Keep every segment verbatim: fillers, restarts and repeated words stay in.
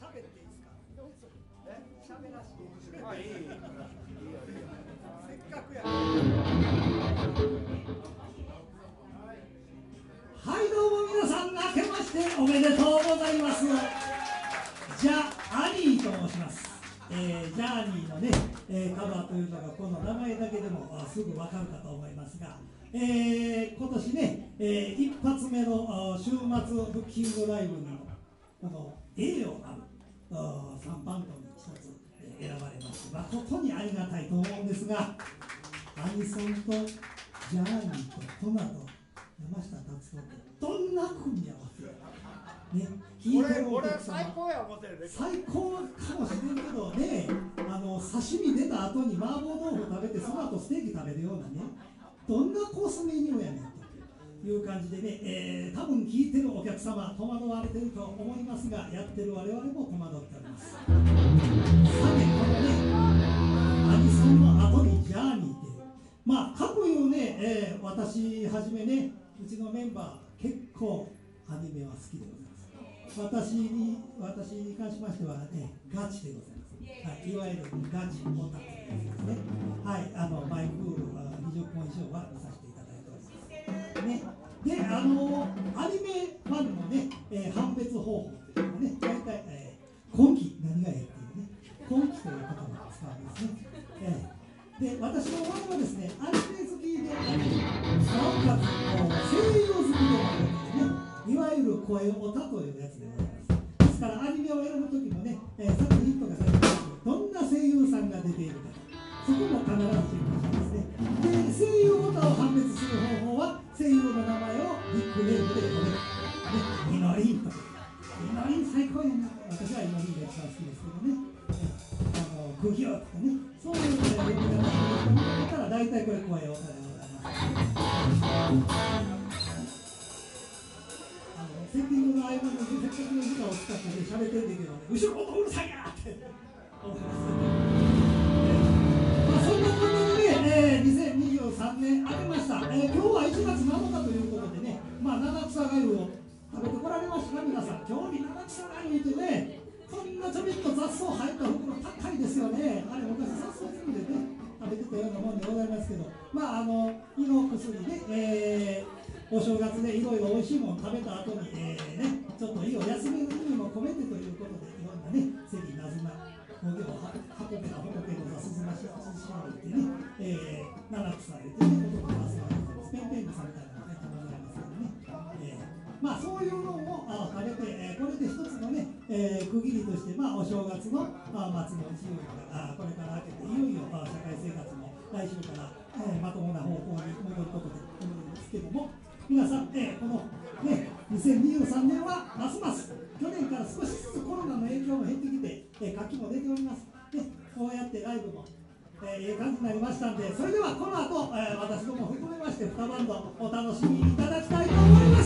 喋っていいですか。え、喋らして。 あ、いい。 せっかくや。はい、どうも皆さん、明けましておめでとうございます。ジャアニーと申します。えー、ジャーニーのね、えー、カバーというのがこの名前だけでもすぐわかるかと思いますが、えー、今年ね、えー、一発目の週末ブッキングライブにこの栄誉あるさんバンドに一つ選ばれまして、誠にありがたいと思うんですが、アニソンとジャーニーとトマト、山下達郎ってどんな組み合わせね、聞いてるお客様、 最高や思ってるね。 最高かもしれんけどね、あの刺身出た後に麻婆豆腐食べてその後ステーキ食べるようなね、どんなコースメニューやねんという感じでね、えー、多分聞いてるお客様戸惑われてると思いますが、やってる我々も戸惑っております。さて、このねアニソンの後にジャーニーって、まあかくいうね、えー、私はじめね、うちのメンバー結構アニメは好きでございます。私に私に関しましてはね、ガチでございます。はい、いわゆるガチオタクですね。はい、あのマイクールにじゅっぽん以上は見させていただいております。ね、で、あのアニメファンのね、えー、判別方法というのはね、大体、えー、今期何がええっていうね、今期という言葉を使うんですね。えー、で、私の場合はですね、アニメ好きであり、なおかつ声優好きであるんですね。いわゆる声オタというやつでございます。ですからアニメを選ぶときもね、えー、作品とかされてる時どんな声優さんが出ているか、そこも必ずチェックしますね。で、声優オタを判別する方法は声優の名前をニックネームで呼べる。ね、イノリンとか、イノリン最高やな。私はイノリンが一番好きですけどね。あのクギオとかね、そういうので呼び方を見たら大体これ声オタでございます。セッティングの合間のせっかくの時間を使って喋ってるんだけど、ね、後ろの音うるさいなって思ってます。まあ、そんなことでね、えー、にせんにじゅうさんねん明けました。えー、今日はいちがつなのかということでね、まあ、七草がゆを食べてこられましたか、皆さん。今日に七草がゆってね、こんなちょびっと雑草入った袋高いですよね。あれ、昔雑草摘んでね、食べてたようなもんでございますけど、まあ、あの胃の薬で、えーお正月でいろいろおいしいもの食べた後に、えーね、ちょっと胃を休める意味も込めてということで、いろんなね、関なずな、工業を運べた仏の座すずまし、しまってね、えー、七草入れてね、仏の座すまし、ペンペングさんみたいなのがございますけどね、えー、まあそういうのをあ食べて、えー、これで一つのね、えー、区切りとして、まあお正月のあ末の自由があこれから明けて、いよいよあ社会生活も来週から、えー、まともな方向に戻ることで思うんですけども、皆さん、えー、この、ね、にせんにじゅうさんねんはますます去年から少しずつコロナの影響も減ってきて、えー、活気も出ております、ね、こうやってライブもえー、いい感じになりましたんで、それではこの後、えー、私ども含めましてにバンドお楽しみいただきたいと思います。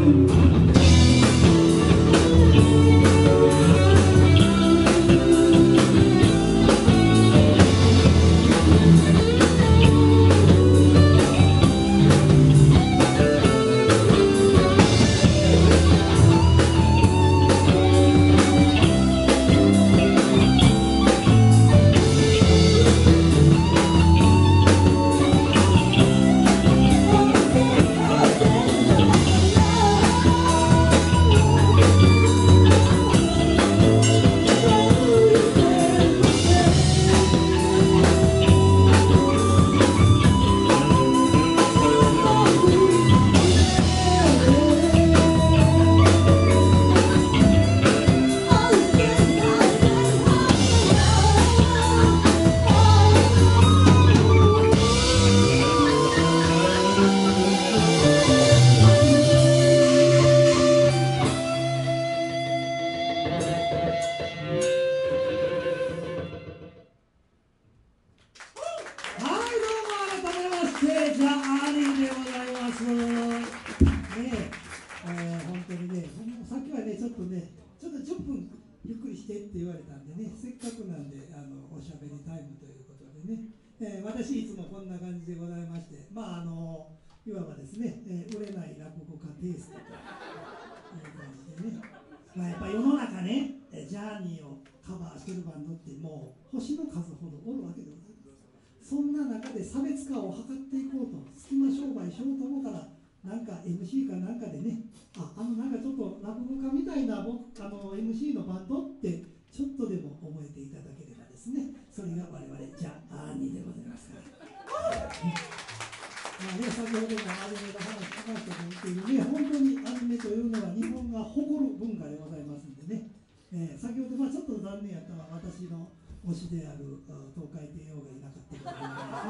私いつもこんな感じでございまして、まああのいわばですね、えー、売れない落語家テイストという感じでね、まあ、やっぱ世の中ね、ジャーニーをカバーしてるバンドってもう星の数ほどおるわけでございます。そんな中で差別化を図っていこうと隙間商売しようと思ったら、なんか エムシー かなんかでね、あ、あのなんかちょっと落語家みたいな僕あの エムシー のバンドってちょっとでも覚えていただければですね、それが我々ジャーニーでございますから。まあね、先ほどのアニメの話しましたと言っているね、本当にアニメというのは日本が誇る文化でございますんでね、えー、先ほど、まあ、ちょっと残念やったのは私の推しである東海帝王がいなかったこと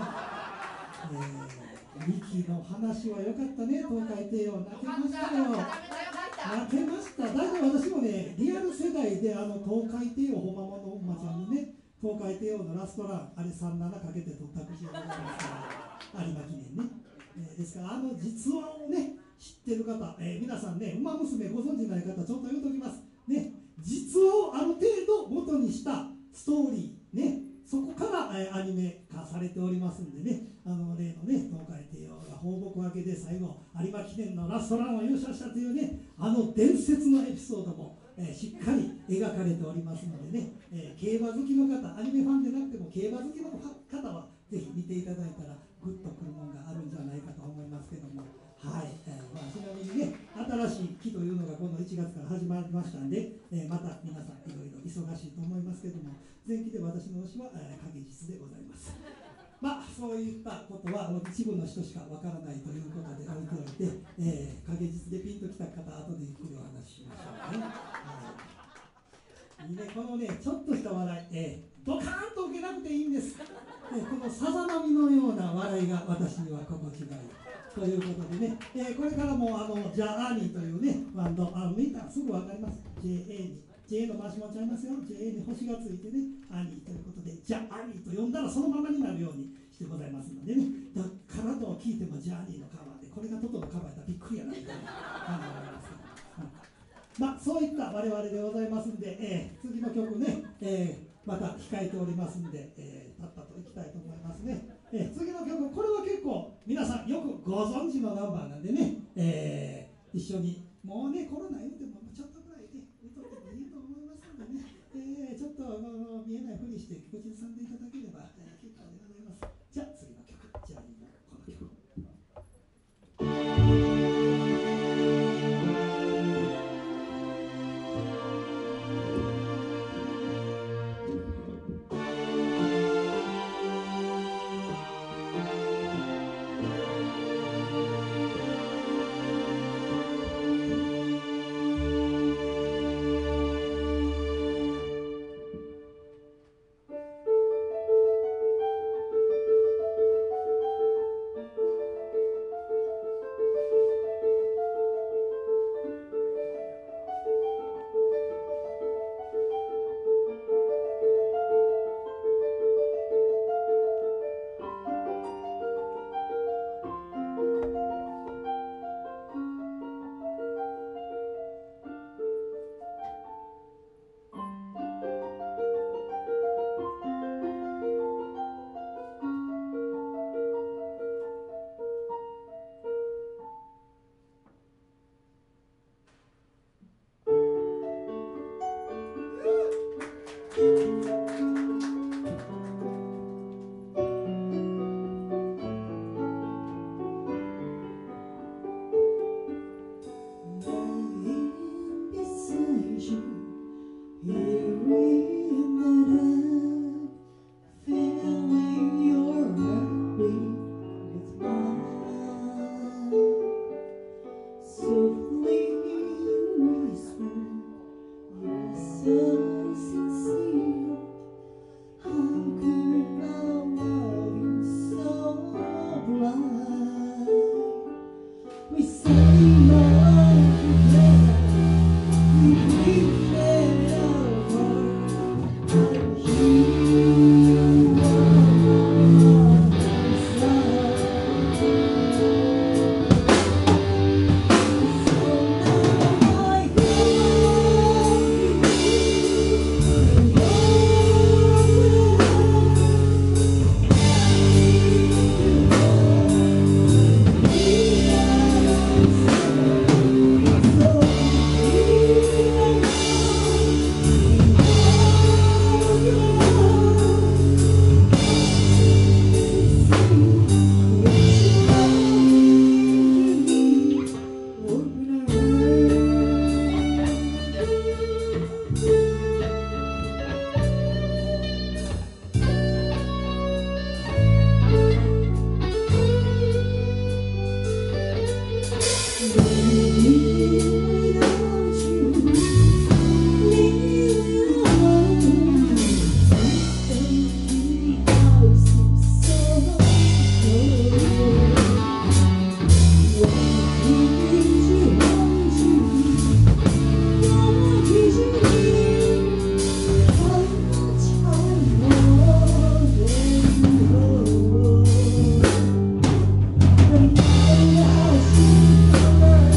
ですね。えー、ミキの話は良かったね、東海帝王。泣けましたよ。泣けました。だいたい私もね、リアル世代であの東海帝王ほまもの馬ちゃんのね、東海帝王のラストラン、あれさんじゅうななかけて取った口でございますから、有馬記念ね。えー、ですから、あの実話をね、知ってる方、えー、皆さんね、馬娘ご存じない方、ちょっと言うときます。ね、実話をある程度元にしたストーリー、ね、そこから、えー、アニメ化されておりますんでね、あの例のね、東海帝王が放牧分けで最後、有馬記念のラストランを優勝したというね、あの伝説のエピソードも、えー、しっかり描かれておりますのでね、えー、競馬好きの方、アニメファンでなくても競馬好きの方はぜひ見ていただいたらグッとくるものがあるんじゃないかと思いますけども、はい、えーまあ、ちなみにね、新しい期というのが今度いちがつから始まりましたんで、えー、また皆さんいろいろ忙しいと思いますけども、前期で私の推しは、えー、影実でございます。まあそういったことは一部の人しかわからないということで置いておいて、えー、影実でピンときた方は後でゆっくりお話ししましょうね。はい、いいね、このねちょっとした笑い、えー、ドカーンと受けなくていいんです。えー、このさざ波のような笑いが私には心地がいいということでね、えー、これからもあのジャーニーというねバンド、あの見たらすぐわかります。 ジェーエー にジェー の回しもちゃいますよ。 ジェーエー に星がついてね、アニーということでジャーニーと呼んだらそのままになるようにしてございますのでね、だからと聞いてもジャーニーのカバーでこれがトトのカバーやったらびっくりやなみたいな感じがありますけど、うん、まあそういった我々でございますんで、えー、次の曲ね、えー、また控えておりますんで、えー、たったといきたいと思いますね。えー、次の曲、これは結構皆さんよくご存知のナンバーなんでね、えー、一緒にもうねコロナ言うてもちょっとぐらいで歌ってもいいと思いますのでね、えー、ちょっと見えないふりして口ずさんでいただければ、えー、結構でございます。じゃあ次の曲、じゃあ今この曲。 Thank you.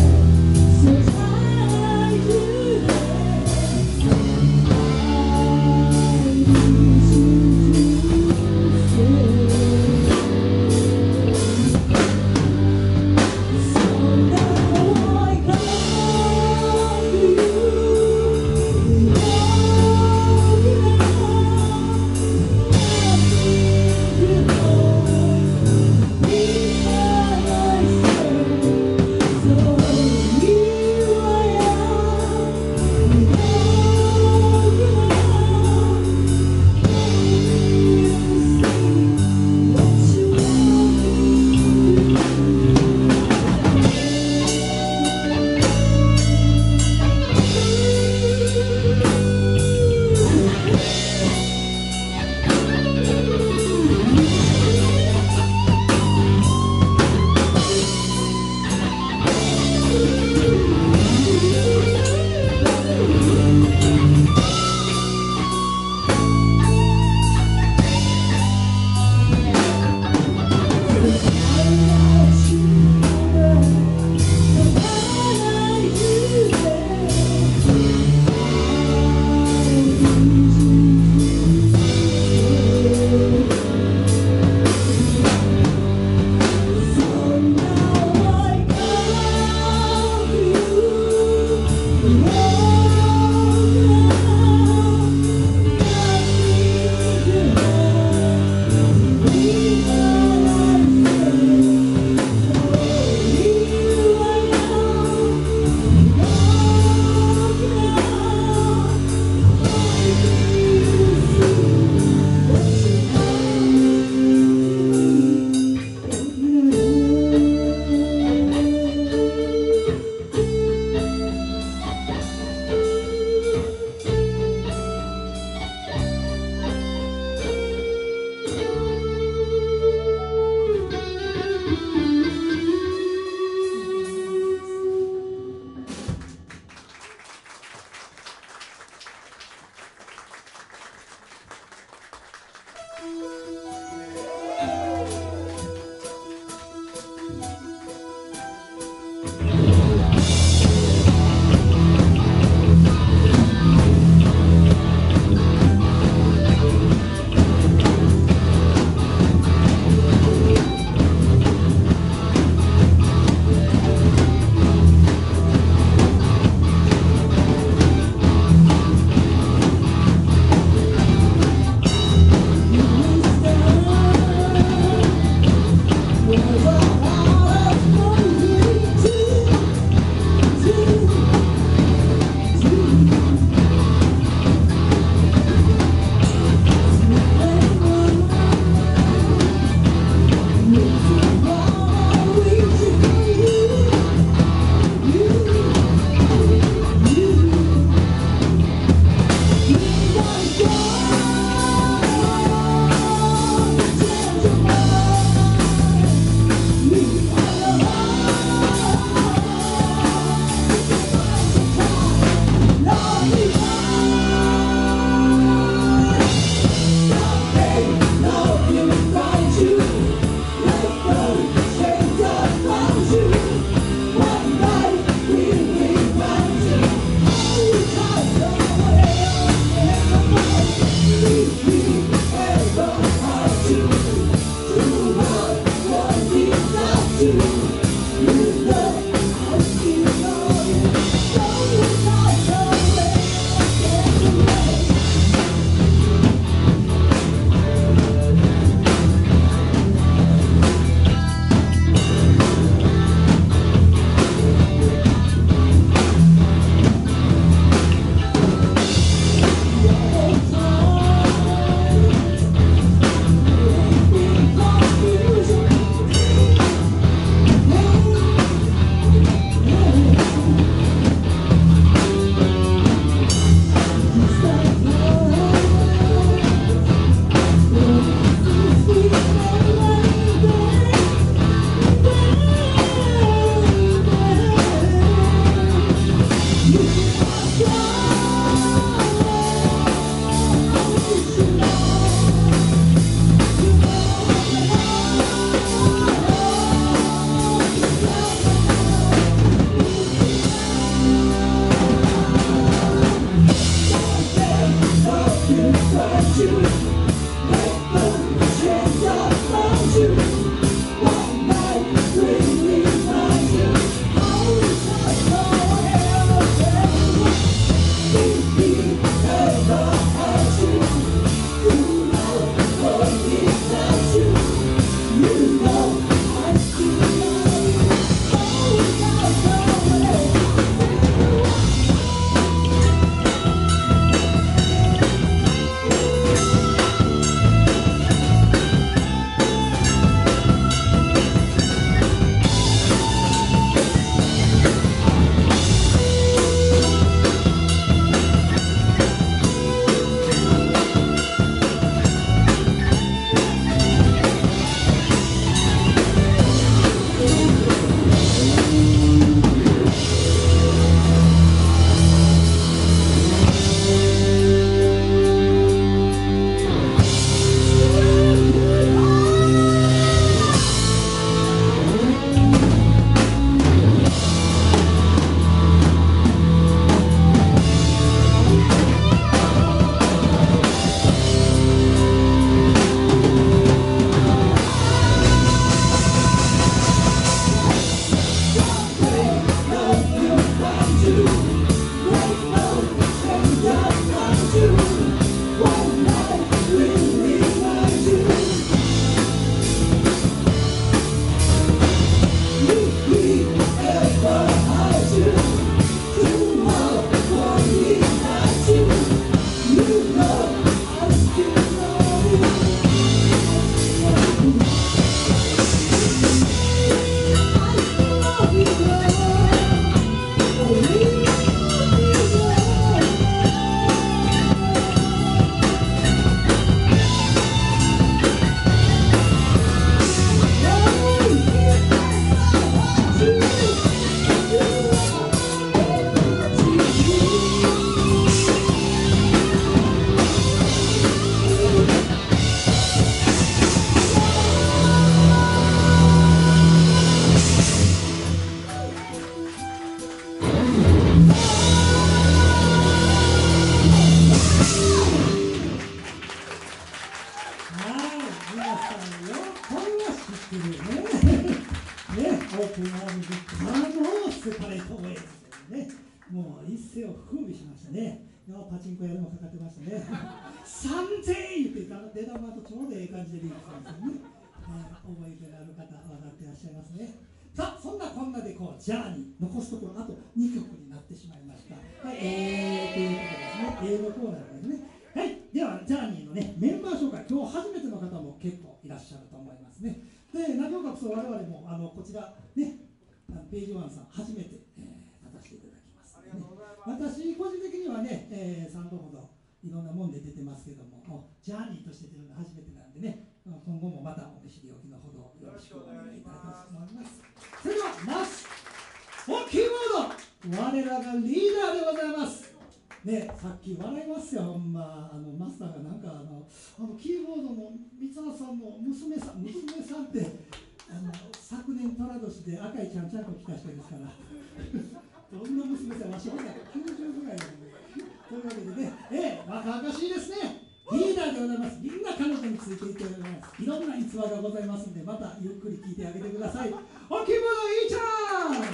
セパレートウェイズというね、もう一世を風靡しましたね。パチンコ屋でもかかってましたね。さんぜんえん言って出玉とちょうどええ感じでリークしたんですよね。えー、覚えてられる方分かってらっしゃいますね。さあ、そんなこんなでこうジャーニー残すところあとにきょくになってしまいました。はい、えー、ということですね。英語コーナーですね。はい、ではジャーニーのねメンバー紹介、今日初めての方も結構いらっしゃると思いますね。で、何を隠そう我々もあのこちらね、あのページワンさん初めて、えー、立たせていただきます、ね。私個人的にはね、えー、さんどほどいろんなもんで出てますけども、ジャーニーとして出るの初めてなんでね、今後もまたお見知りおきのほどよろしくお願いいただきたいと思います。それではマスオキーボード、我らがリーダーでございます。ね、さっき笑いますよ、ほんま。あのマスターがなんかあのあのキーボードの三沢さんの娘さん、娘さんってあの昨年寅年で赤いちゃんちゃんこ来た人ですから。どんな娘さん、わしほんならきゅうじゅうぐらいなんで。というわけでね、えー、若々しいですね。リーダーでございます。みんな彼女についていってございます。いろんな逸話がございますので、またゆっくり聞いてあげてください。おきものいいちゃん。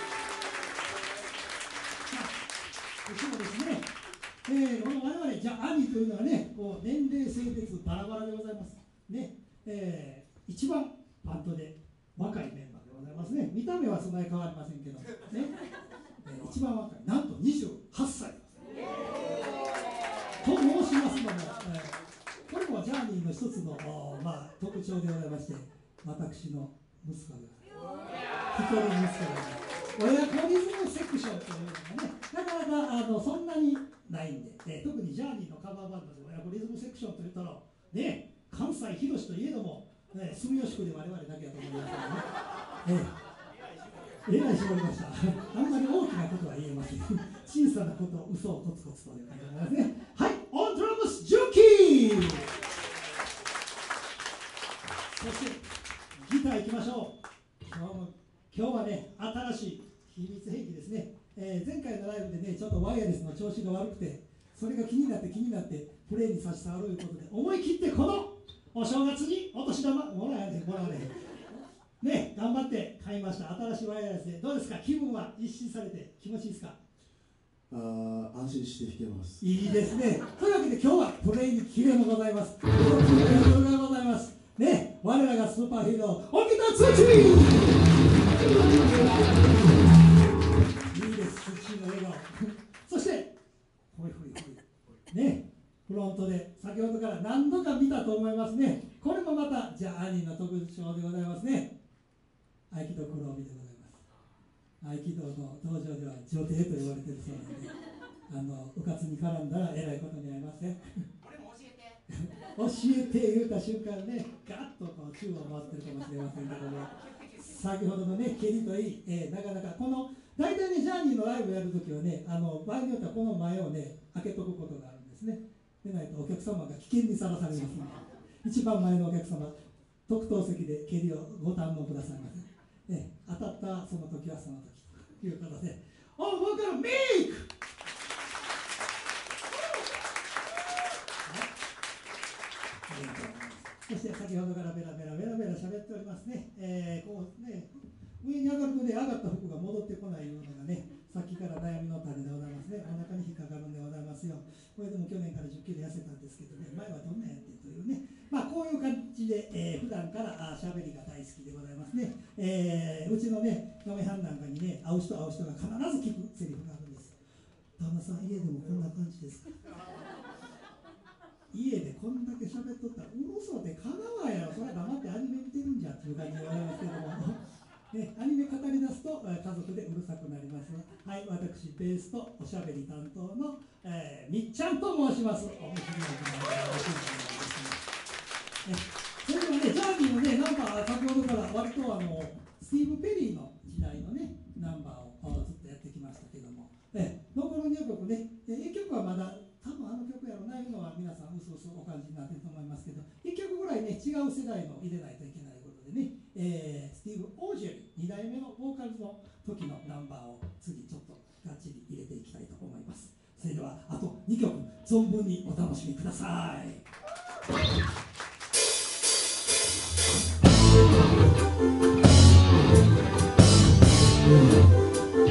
いつもですね、えー、この我々じゃあ兄というのはね、こう年齢性別バラバラでございますね。えー、一番バンドで若いメンバーでございますね。見た目はそんなに変わりませんけどね、えー、一番若い、なんとにじゅうはっさいと申しますのも、えー、これもジャーニーの一つの、まあ、特徴でございまして、私の息子でございます。一人息子でございます。親子リズムセクションというのがね、なかなかあのそんなにないんで、えー、特にジャーニーのカバーバンドで親子リズムセクションといったら、ね、関西広しといえども、ね、住吉区で我々だけだと思いますけどね。えー、えらい絞りました。あんまり大きなことは言えません。小さなこと、嘘をコツコツという感じでございますね。はい、オンドラムス、ジュンキー。そしてギターいきましょう。今日も今日はね、新しい秘密兵器ですね。えー、前回のライブでね、ちょっとワイヤレスの調子が悪くて、それが気になって気になってプレイに差し障るということで、思い切ってこのお正月にお年玉もらえねもらわねね、頑張って買いました。新しいワイヤレスでどうですか、気分は一新されて気持ちいいですか。 あー、安心して弾けます。 いいですね。というわけで今日はプレイにキレもございます。プレイがございますね。我らがスーパーヒーロー、沖田つちみ。いいです、つちの笑顔。そしてほいほいほいね、フロントで先ほどから何度か見たと思いますね。これもまたジャーニーの特徴でございますね。合気道黒帯でございます。合気道の道場では女帝と言われているそうなので、あのうかつに絡んだらえらいことになりますね。 これも教えて教えて言うた瞬間ね、ガッとこう宙を回ってるかもしれませんけども、先ほどのね、蹴りといい、えー、なかなかこの大体ね、ジャーニーのライブやるときはね、あの場合によってはこの前をね、開けとくことがあるんですね。でないとお客様が危険にさらされますので、一番前のお客様、特等席で蹴りをご堪能くださいませ。ね、当たったその時はその時ということで、オンボーカルミーク。そして先ほどからベラベラベラベラ喋っておりますね。えー、こうね、上に上がるとね、上がった服が戻ってこないようなのがね、さっきから悩みの種でございますね。お腹に引っかかるんでございますよ。これでも去年からじゅっキロ痩せたんですけどね、前はどんなんやってというね、まあこういう感じで、えー、普段からあ喋りが大好きでございますね。えー、うちのね、嫁はんなんかにね、会う人会う人が必ず聞くセリフがあるんです。旦那さん、家でもこんな感じですか。家でこんだけ喋っとったら、うるそうでかなわんやろ、それは黙ってアニメ見てるんじゃっていう感じでございますけども、ね、アニメ語り出すと家族でうるさくなります。はい、私、ベースとおしゃべり担当の、えー、みっちゃんと申します。お見知りおきのそれではね、ジャーニーのね、ナンバー、先ほどから割とあのスティーブ・ペリーの時代のね、ナンバーをずっとやってきましたけども、え残るにきょくね、いっきょくはまだ多分あの曲やろうないうのは皆さんうすうすお感じになってると思いますけど、いっきょくぐらいね、違う世代の入れないといけないことでね、えー、スティーブ・オージェリーに代目のボーカルの時のナンバーを次ちょっとがっちり入れていきたいと思います。それではあとにきょく存分にお楽しみください。 「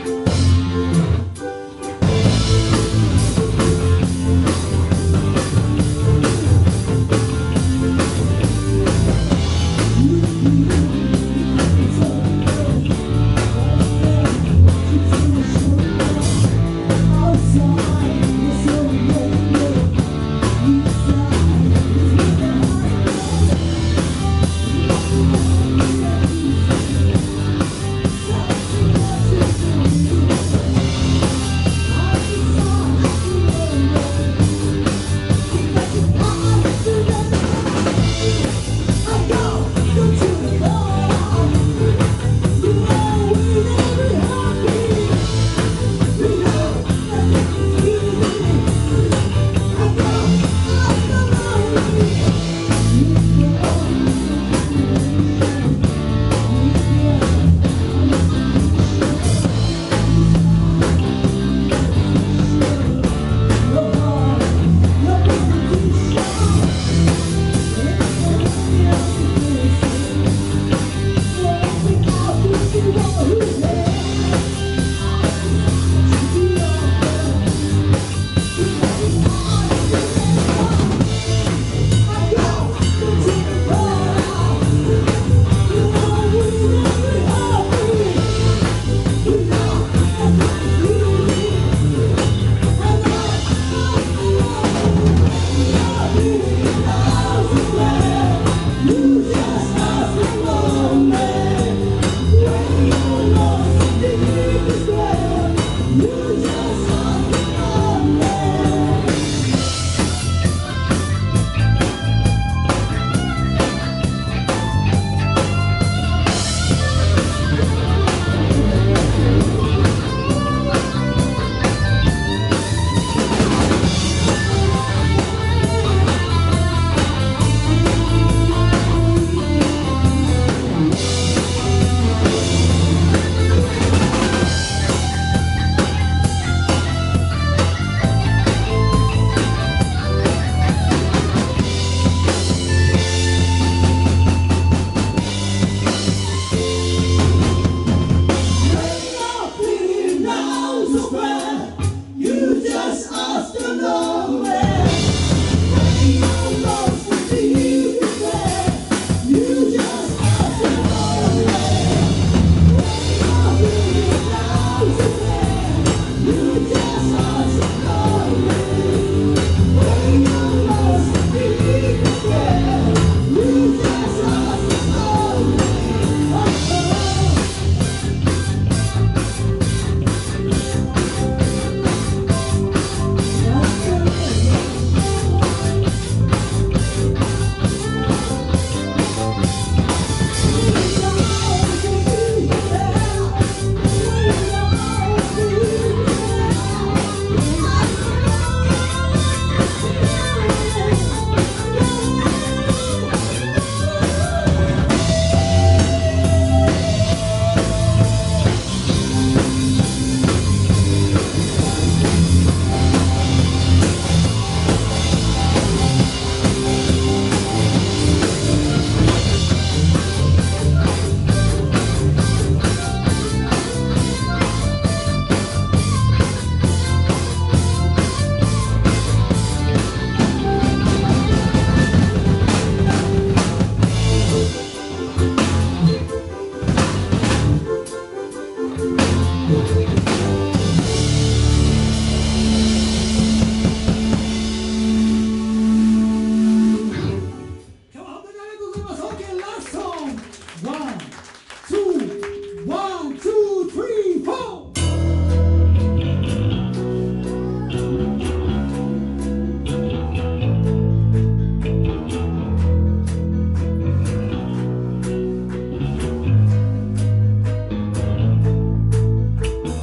「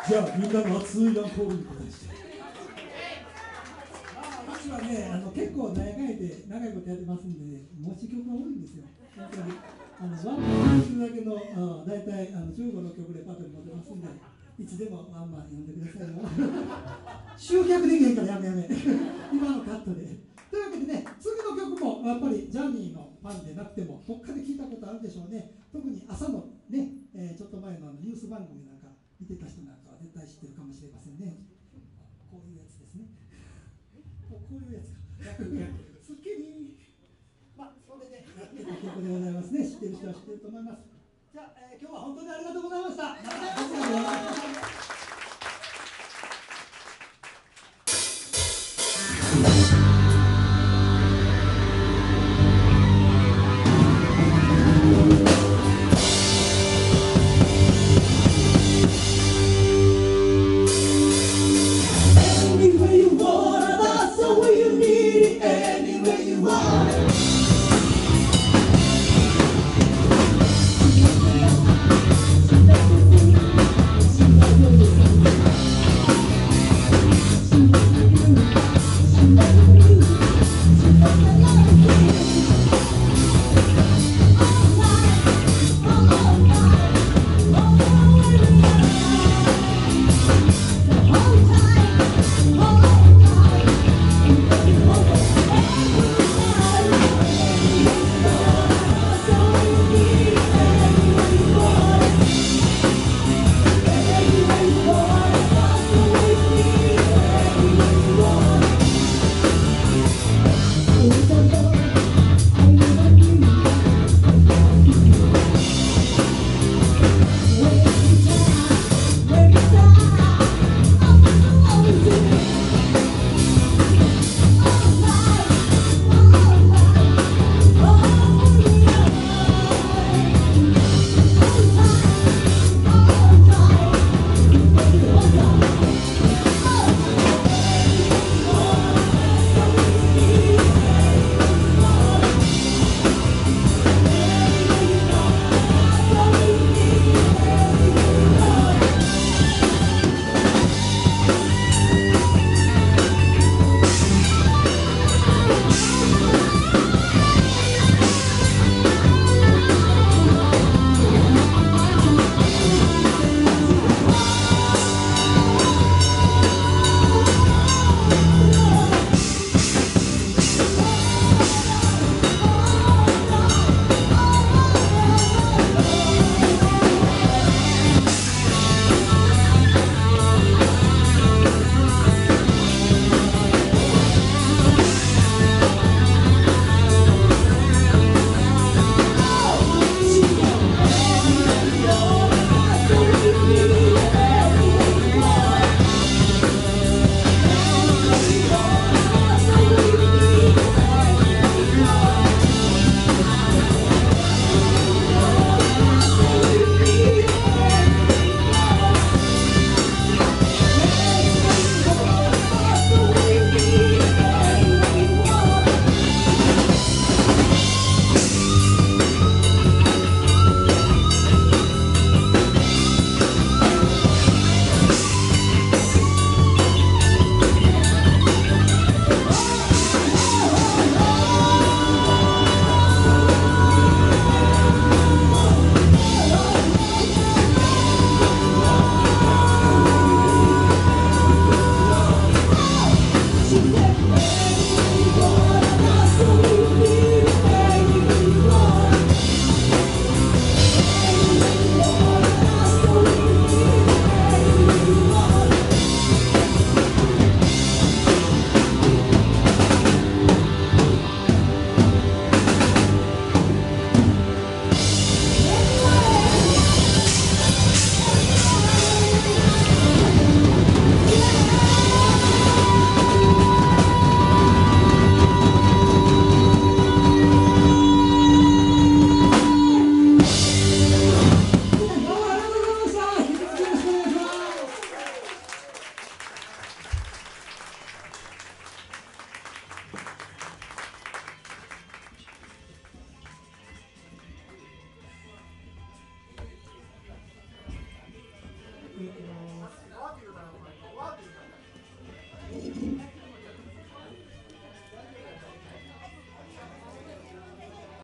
じゃあみんなの熱いアンコールに答えして。うちはね、あの結構長いで長いことやってますんで、ね、持ち曲が多いんですよ。本当にあのワンマンするだけのあ大体あのじゅうごの曲レパートリー持ってますんで、いつでもワンマン呼んでくださいよ。集客できへんからやめやめ。今のカットで。というわけでね、次の曲もやっぱりジャニーのファンでなくてもどっかで聞いたことあるでしょうね。特に朝のね、えー、ちょっと前のあのニュース番組なんか見てた人なんかは絶対知ってるかもしれませんね。こういうやつですね。こういうやつか。すっきり。まあ、それでやってた曲でございますね。知ってる人は知ってると思います。じゃあ、えー、今日は本当にありがとうございました。また